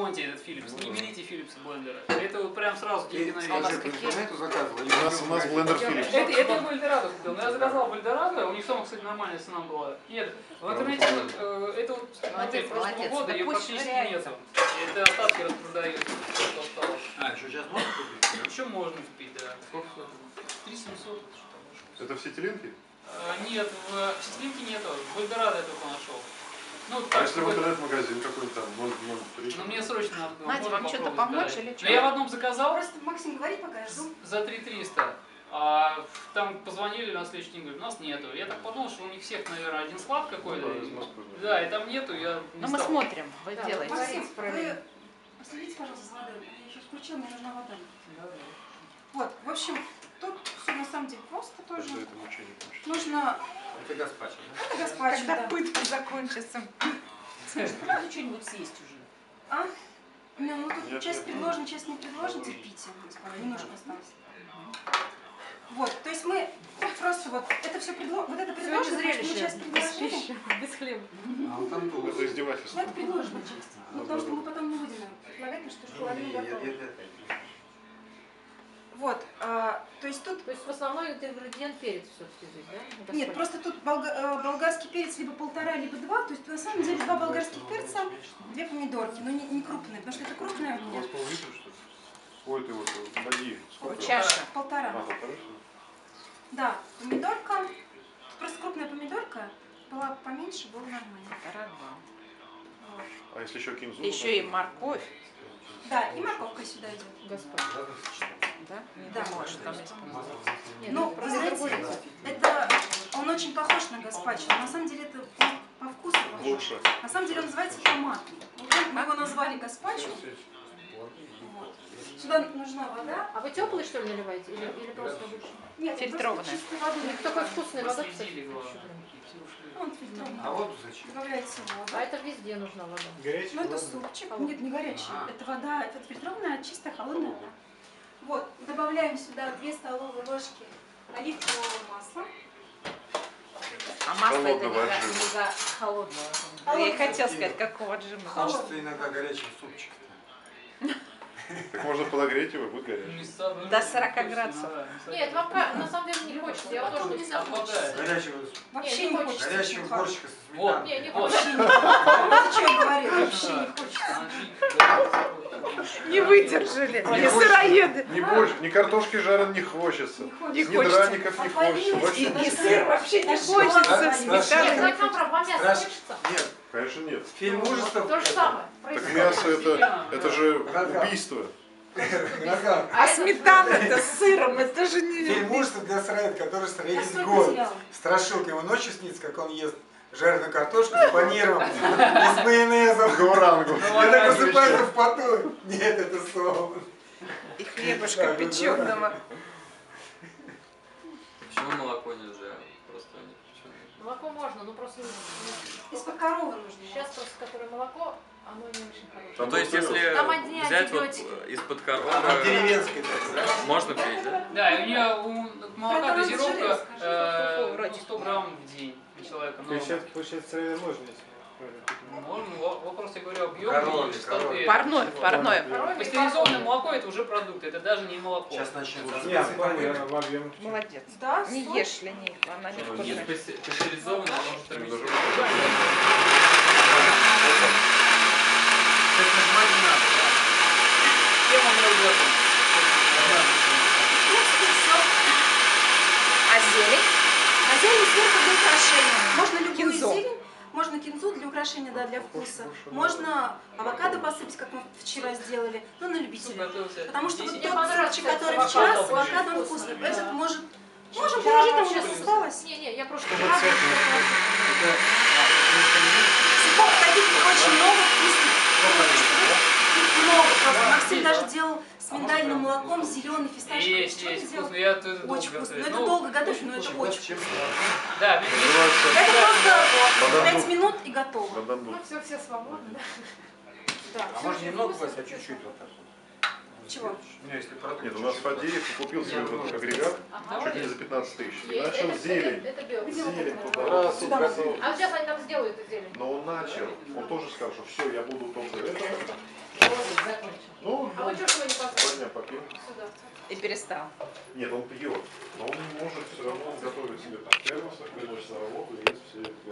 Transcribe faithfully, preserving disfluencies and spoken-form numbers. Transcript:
ремонте этот Philips. Не берите Philips блендера. Это вот прям сразу деньги на А вес. по интернету заказывал? У нас, у нас блендер Philips. Это, это я в Эльдорадо купил. Но я заказал в Эльдорадо, у них самая, кстати, нормальная цена была. Нет, в интернете э, это вот смотри, прошлого года ее практически нету. Это остатки распродают. А, еще сейчас можно купить? Еще можно купить, да. Сколько стоит? три семьсот. Это в Ситилинке? А, нет, в Ситилинке нету. В Эльдорадо я только нашел. Ну, А так, если в интернет-магазин какой-то там, ноль ноль три? Ну, мне срочно надо было. Надя, вам что-то помочь или что? Но я в одном заказал. Просто Максим говорит, пока я жду. За три триста. А там позвонили на следующий день, говорят, у нас нету. Я так подумал, что у них всех, наверное, один склад какой-то. Да, и там нету, я не Ну мы стал. смотрим, вы Да, делаете. Максим, вы следите, пожалуйста, за водой. Я сейчас включила, мне нужна вода. Вот, в общем, тут все на самом деле просто тоже. Это мучение кончится. Нужно... Это гаспачо, да? Это гаспачо, Когда да. пытка закончится. Надо что-нибудь съесть уже. А? Ну, ну тут Нет, часть нет, предложена, часть не предложена, терпите, господа, немножко осталось. Вот, то есть мы просто вот это все предложено, вот это предложено, потому что мы часть предложили. Без хлеба. А вот там тоже. Это издевательство. Ну, это предложена часть. Ну, потому что мы потом не будем предлагать, потому что половина готова. Вот, а, то есть тут... То есть в основной ингредиент перец все-таки здесь, да? Нет, просто тут болга, э, болгарский перец либо полтора, либо два. То есть на самом деле два болгарских перца, две помидорки, но не, не крупные, потому что это крупная у У меня. вас пол-литра, что ли? Ой, ты вот, ноги. Сколько? Чаша. Полтора. А, полтора? Да, помидорка. Просто крупная помидорка была поменьше, было нормально. Полтора-два. Вот. А если еще кинзу? Еще и морковь. Да, и морковка сюда идет. Господи. Да? Не Да. думала, что там есть помидоры. Нет, Ну, это вы знаете, другой рецепт. это он очень похож на гаспачо, но на самом деле это по вкусу похож. Лучше. На самом деле он называется томатный. Вот мы его назвали гаспачо. Вот. Сюда нужна вода. А вы теплый что ли наливаете? Или, или просто обычный? Нет, Фильтрованная. просто чистой воды. У них такой вкусный вода, кстати. Посидели, главное. Он фильтрованный. А вот зачем? Добавляется А вода. это везде нужна вода. Ну это супчик. Нет, не горячий. А. Это вода, это фильтрованная, чистая, холодная вода. Вот, добавляем сюда две столовые ложки оливкового масла. А масло это не Холодного за, отжима. не за холодного. Холодного. Я и хотела сказать, какого отжима. Хочется иногда горячего супчика. Так можно подогреть его, будет горячий. До сорока градусов. Нет, вам ка- на самом деле не хочется. Я вот тоже не знаю. Горячего, Вообще Не, не не хочется. горячего сухого. борщика со Вот. сметаной. Не, не Вот. хочется. Вообще не хочется. Вот что я говорю, вообще не хочется. Не выдержали. Не Не хочется. сыроеды. Ни борщ, ни картошки жареной не хочется. Не Не хочется. Ни хочется. драников не хочется. Отвалилось. И, Вообще и ничего. сыр вообще не Даже хочется. желательно. Сметана Нет, не так нам про мясо Страшно. хочется. Нет, Конечно нет. фильм ужасов. То же самое. Так происходит. мясо это, это же убийство. Ага. А сметана-то с сыром, это же не... Фильм ужасов для сыроед, который Я строитель столько год. теряла. Страшилка, ему ночью снится, как он ест жареную картошку с паниром и с майонезом. Гурангу. Я так высыпается в поту. Нет, это сон. И хлебушка печеного. Почему молоко нельзя? Просто не почему. Молоко можно, но просто не- не- Из-под коровы нужно. сейчас просто которое молоко, оно не очень хорошее. Ну, то есть, если Там одни взять вот антибиотики. из-под А коровы, деревенской, да? можно пить, да? Да, и у нее у молока Это дозировка железо, э, вроде. сто грамм в день у человека. То есть все-таки получается сыроед можно, если правильно понимаю. Можно, во- вопрос, я говорю, объем Коровье, и частоты. коровье. Парное, парное. Коровье и Пастеризованное молоко это уже продукт, это даже не молоко. Сейчас начнется. Не, понял, я в объем. Молодец. Да, Не соль. ешь линейку, она не вкусная. Нет, пасте- пастеризованное может Даже тормозить. Сейчас нажимать не надо, да? Тема мне удобна. В принципе, все. А зелень? А зелень сверху для украшения. Можно любую Кинзу. зелень. Можно кинзу для украшения, да, для вкуса. Можно авокадо посыпать, как мы вчера сделали, ну, на любителя. Потому что вот Десять. тот Мне понравился сырчик, который авокадо, вчера, с очень авокадо он вкусный, вкусный. да. Этот может... Можем Я положить, там у вообще нас люблю. осталось. Не, не, я просто... Супов таких очень много вкусных. Их много просто. Максим даже делал с миндальным молоком, зеленый, фисташковый. Есть, Что есть, ты делал? вкусно. Я тут долго Очень вкусно. готовлю. Но это Ну, долго готовить, но это очень вкусно. Да, мне- Это просто Бадандук. пять минут и готово. Бадандук. Ну все, все свободны, да? Да. А можно немного, Вася, а чуть-чуть вот так вот? Чего? Ну, если продукт Нет, у нас Фадеев купил себе вот этот агрегат чуть ли не за пятнадцать тысяч. И начал Это- зелень. Это, это белый. Зелень вот туда. Раз, Сюда раз. вот. А сейчас они там сделают эту зелень. Но он начал. Он тоже сказал, что все, я буду только это. И перестал. Нет, он пьет, но он не может все равно готовить себе там термос, приносит на работу и есть все это.